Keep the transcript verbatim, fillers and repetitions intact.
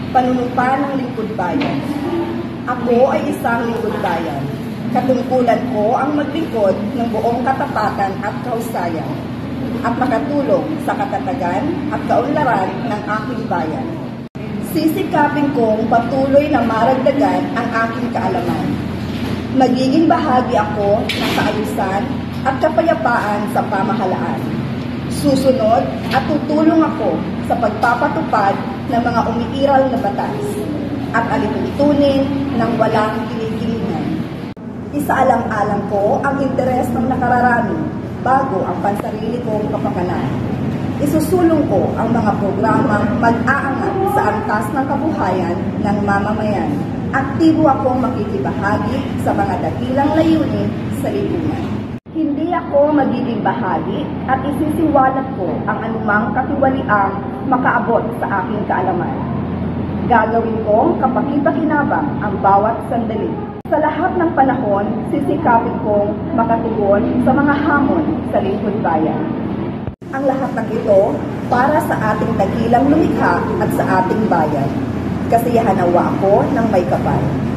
Panunumpa ng lingkod bayan. Ako ay isang lingkod bayan. Katungkulan ko ang maglingkod ng buong katapatan at kahusayan at makatulong sa katatagan at kaunlaran ng aking bayan. Sisikapin kong patuloy na maragdagan ang aking kaalaman. Magiging bahagi ako ng kaayusan at kapayapaan sa pamahalaan. Susunod at tutulong ako sa pagpapatupad ng mga umiiral na batas at alituntunin ng walang kinikilingan. Isaalang-alang ko ang interes ng nakararami bago ang pansarili kong kapakanan. Isusulong ko ang mga programa mag-aangat sa antas ng kabuhayan ng mamamayan. Aktibo akong makikibahagi sa mga dakilang layunin sa lipunan. Hindi ako magiging bahagi at isisiwalat ko ang anumang katiwaliang makaabot sa aking kaalaman. Gagawin kong kapaki-pakinabang ang bawat sandali. Sa lahat ng panahon, sisikapin kong makatugon sa mga hamon sa lingkod bayan. Ang lahat ng ito para sa ating dakilang lumikha at sa ating bayan. Kasiyahan nawa ako ng may kapal.